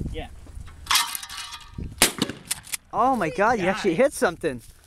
Yeah. Oh my God, you actually hit something.